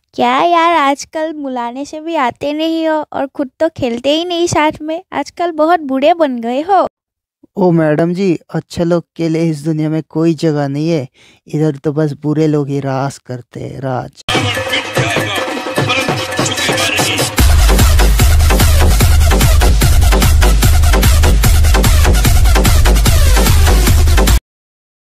क्या यार, आजकल बुलाने से भी आते नहीं हो और खुद तो खेलते ही नहीं साथ में। आजकल बहुत बूढ़े बन गए हो। ओ मैडम जी, अच्छे लोग के लिए इस दुनिया में कोई जगह नहीं है। इधर तो बस बुरे लोग ही राज करते हैं, राज।